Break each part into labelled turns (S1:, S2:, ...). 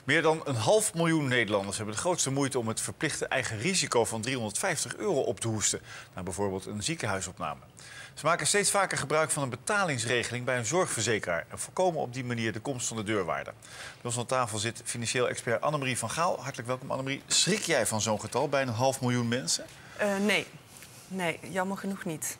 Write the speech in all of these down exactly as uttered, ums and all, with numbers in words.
S1: Meer dan een half miljoen Nederlanders hebben de grootste moeite om het verplichte eigen risico van driehonderdvijftig euro op te hoesten. Na bijvoorbeeld een ziekenhuisopname. Ze maken steeds vaker gebruik van een betalingsregeling bij een zorgverzekeraar en voorkomen op die manier de komst van de deurwaarder. Bij ons aan tafel zit financieel expert Annemarie van Gaal. Hartelijk welkom, Annemarie. Schrik jij van zo'n getal bij een half miljoen mensen?
S2: Uh, nee. nee, jammer genoeg niet.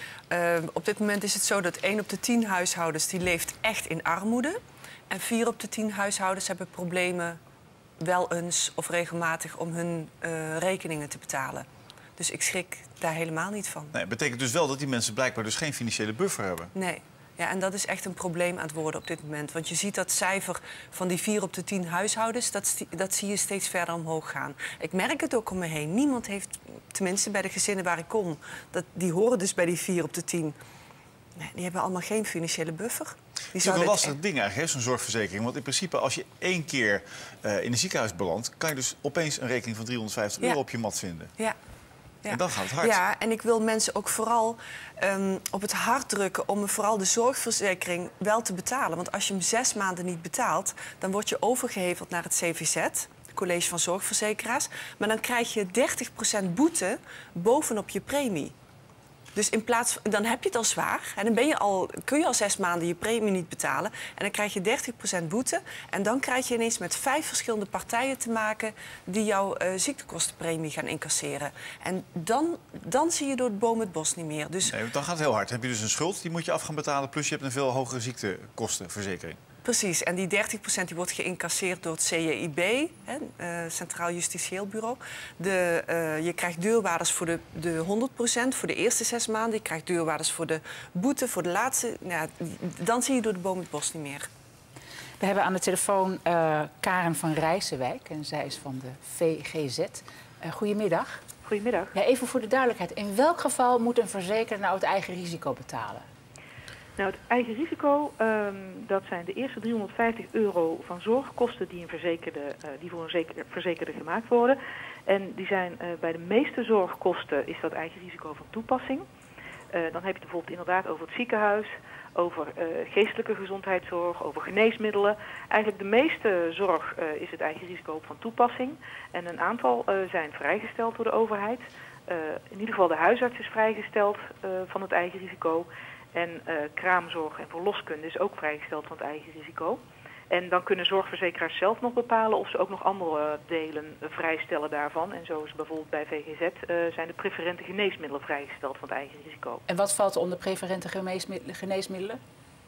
S2: Uh, op dit moment is het zo dat één op de tien huishoudens die leeft echt in armoede. En vier op de tien huishoudens hebben problemen wel eens of regelmatig om hun uh, rekeningen te betalen. Dus ik schrik daar helemaal niet van.
S1: Nee, dat betekent dus wel dat die mensen blijkbaar dus geen financiële buffer hebben.
S2: Nee. Ja, en dat is echt een probleem aan het worden op dit moment. Want je ziet dat cijfer van die vier op de tien huishoudens, dat, dat zie je steeds verder omhoog gaan. Ik merk het ook om me heen. Niemand heeft, tenminste bij de gezinnen waar ik kom, dat, die horen dus bij die vier op de tien. Nee, die hebben allemaal geen financiële buffer.
S1: Het is ook een lastig echt... ding eigenlijk, zo'n zorgverzekering. Want in principe, als je één keer uh, in een ziekenhuis belandt, kan je dus opeens een rekening van driehonderdvijftig euro ja. op je mat vinden.
S2: Ja. Ja.
S1: En dan gaat het hard.
S2: Ja, en ik wil mensen ook vooral um, op het hart drukken om vooral de zorgverzekering wel te betalen. Want als je hem zes maanden niet betaalt, dan word je overgeheveld naar het C V Z, het College van Zorgverzekeraars. Maar dan krijg je dertig procent boete bovenop je premie. Dus in plaats van, dan heb je het al zwaar. En dan ben je al, kun je al zes maanden je premie niet betalen. En dan krijg je dertig procent boete. En dan krijg je ineens met vijf verschillende partijen te maken die jouw uh, ziektekostenpremie gaan incasseren. En dan, dan zie je door het boom het bos niet meer. Dus...
S1: Nee, dan gaat het heel hard. Dan heb je dus een schuld, die moet je af gaan betalen. Plus je hebt een veel hogere ziektekostenverzekering.
S2: Precies, en die dertig procent die wordt geïncasseerd door het C J I B, hè, uh, Centraal Justitieel Bureau. De, uh, je krijgt deurwaarders voor de, de honderd procent voor de eerste zes maanden. Je krijgt deurwaarders voor de boete, voor de laatste. Nou, dan zie je door de boom het bos niet meer.
S3: We hebben aan de telefoon uh, Karen van Rijsewijk en zij is van de V G Z. Uh, goedemiddag.
S4: Goedemiddag.
S3: Ja, even voor de duidelijkheid. In welk geval moet een verzekeraar nou het eigen risico betalen?
S4: Nou, het eigen risico, um, dat zijn de eerste driehonderdvijftig euro van zorgkosten die, een verzekerde, uh, die voor een verzekerde gemaakt worden. En die zijn uh, bij de meeste zorgkosten is dat eigen risico van toepassing. Uh, dan heb je het bijvoorbeeld inderdaad over het ziekenhuis, over uh, geestelijke gezondheidszorg, over geneesmiddelen. Eigenlijk de meeste zorg uh, is het eigen risico van toepassing. En een aantal uh, zijn vrijgesteld door de overheid. Uh, in ieder geval de huisarts is vrijgesteld uh, van het eigen risico. En uh, kraamzorg en verloskunde is ook vrijgesteld van het eigen risico. En dan kunnen zorgverzekeraars zelf nog bepalen of ze ook nog andere delen uh, vrijstellen daarvan. En zo is bijvoorbeeld bij V G Z uh, zijn de preferente geneesmiddelen vrijgesteld van het eigen risico.
S3: En wat valt onder preferente geneesmiddelen?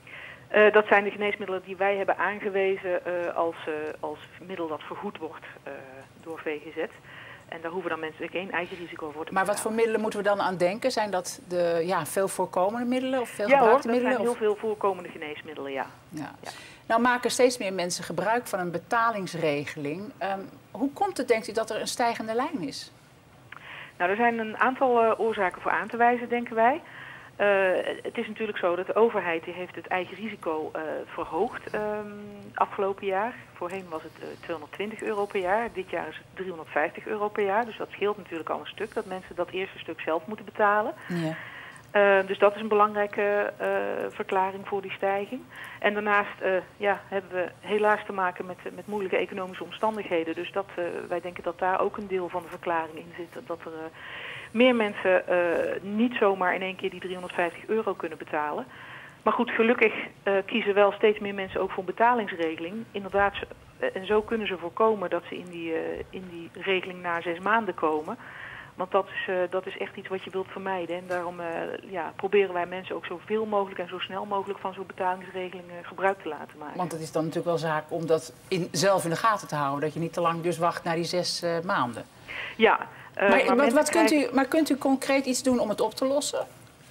S4: Uh, dat zijn de geneesmiddelen die wij hebben aangewezen uh, als, uh, als middel dat vergoed wordt uh, door V G Z. En daar hoeven dan mensen geen eigen risico voor te
S3: Maar wat voor middelen moeten we dan aan denken? Zijn dat de ja, veel voorkomende middelen of veel
S4: ja,
S3: gebruikte
S4: hoor, dat
S3: middelen?
S4: zijn heel veel voorkomende geneesmiddelen, ja.
S3: ja.
S4: ja.
S3: Nou maken steeds meer mensen gebruik van een betalingsregeling. Um, hoe komt het, denkt u, dat er een stijgende lijn is? Nou,
S4: er zijn een aantal uh, oorzaken voor aan te wijzen, denken wij. Uh, het is natuurlijk zo dat de overheid die heeft het eigen risico uh, verhoogd um, afgelopen jaar. Voorheen was het uh, tweehonderdtwintig euro per jaar. Dit jaar is het driehonderdvijftig euro per jaar. Dus dat scheelt natuurlijk al een stuk, dat mensen dat eerste stuk zelf moeten betalen.
S3: Ja.
S4: Uh, dus dat is een belangrijke uh, verklaring voor die stijging. En daarnaast uh, ja, hebben we helaas te maken met, met moeilijke economische omstandigheden. Dus dat, uh, wij denken dat daar ook een deel van de verklaring in zit. Dat er uh, meer mensen uh, niet zomaar in één keer die driehonderdvijftig euro kunnen betalen. Maar goed, gelukkig uh, kiezen wel steeds meer mensen ook voor een betalingsregeling. Inderdaad, uh, en zo kunnen ze voorkomen dat ze in die, uh, in die regeling na zes maanden komen. Want dat is, uh, dat is echt iets wat je wilt vermijden. En daarom uh, ja, proberen wij mensen ook zoveel mogelijk en zo snel mogelijk van zo'n betalingsregeling uh, gebruik te laten maken.
S3: Want het is dan natuurlijk wel zaak om dat in, zelf in de gaten te houden. Dat je niet te lang dus wacht naar die zes uh, maanden.
S4: Ja. Uh,
S3: maar,
S4: maar,
S3: wat, wat kunt
S4: krijgen...
S3: u, maar kunt u concreet iets doen om het op te lossen?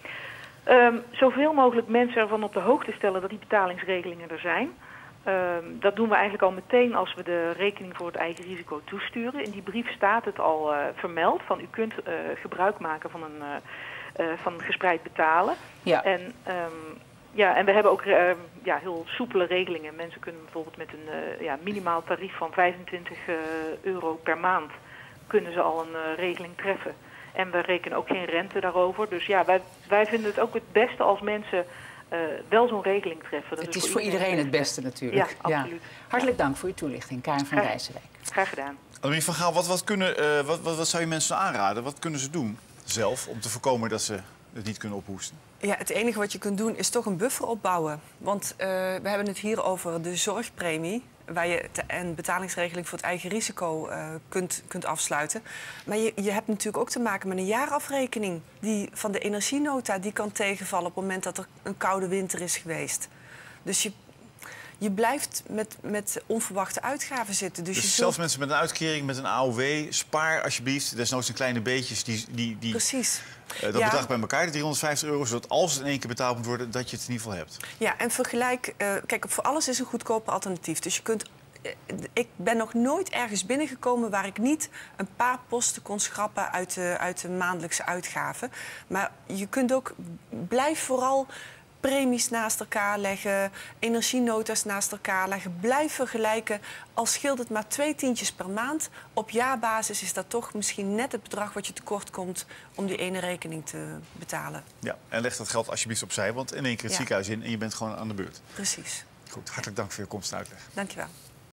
S4: Um, zoveel mogelijk mensen ervan op de hoogte stellen dat die betalingsregelingen er zijn. Um, dat doen we eigenlijk al meteen als we de rekening voor het eigen risico toesturen. In die brief staat het al uh, vermeld van u kunt uh, gebruik maken van een, uh, uh, van gespreid betalen.
S3: Ja.
S4: En, um, ja, en we hebben ook uh, ja, heel soepele regelingen. Mensen kunnen bijvoorbeeld met een uh, ja, minimaal tarief van vijfentwintig euro per maand kunnen ze al een uh, regeling treffen. En we rekenen ook geen rente daarover. Dus ja, wij, wij vinden het ook het beste als mensen uh, wel zo'n regeling treffen. Dat
S3: het is voor iedereen, iedereen het beste natuurlijk.
S4: Ja, absoluut.
S3: Ja. Hartelijk dank voor uw toelichting, Karin van Rijsewijk.
S4: Graag gedaan.
S1: Annemiek van Gaal, wat, wat, kunnen, uh, wat, wat, wat zou je mensen aanraden? Wat kunnen ze doen zelf om te voorkomen dat ze het niet kunnen ophoesten?
S2: Ja, het enige wat je kunt doen is toch een buffer opbouwen. Want uh, we hebben het hier over de zorgpremie, waar je een betalingsregeling voor het eigen risico uh, kunt, kunt afsluiten. Maar je, je hebt natuurlijk ook te maken met een jaarafrekening die van de energienota die kan tegenvallen op het moment dat er een koude winter is geweest. Dus je, je blijft met, met onverwachte uitgaven zitten. Dus,
S1: dus
S2: je
S1: zelfs zult... mensen met een uitkering, met een A O W, spaar alsjeblieft. Desnoods een kleine beetjes die... die, die...
S2: Precies.
S1: Uh, dat ja. bedrag bij elkaar, de driehonderdvijftig euro, zodat als het in één keer betaald moet worden, dat je het in ieder geval hebt.
S2: Ja, en vergelijk... Uh, kijk, voor alles is een goedkoper alternatief. Dus je kunt... Uh, ik ben nog nooit ergens binnengekomen waar ik niet een paar posten kon schrappen uit de, uit de maandelijkse uitgaven. Maar je kunt ook... Blijf vooral premies naast elkaar leggen, energienota's naast elkaar leggen. Blijf vergelijken. Al scheelt het maar twee tientjes per maand. Op jaarbasis is dat toch misschien net het bedrag wat je tekort komt om die ene rekening te betalen.
S1: Ja, en leg dat geld alsjeblieft opzij, want in één keer het ja. ziekenhuis in en je bent gewoon aan de beurt.
S2: Precies.
S1: Goed, hartelijk dank voor je komst en uitleg.
S2: Dank je wel.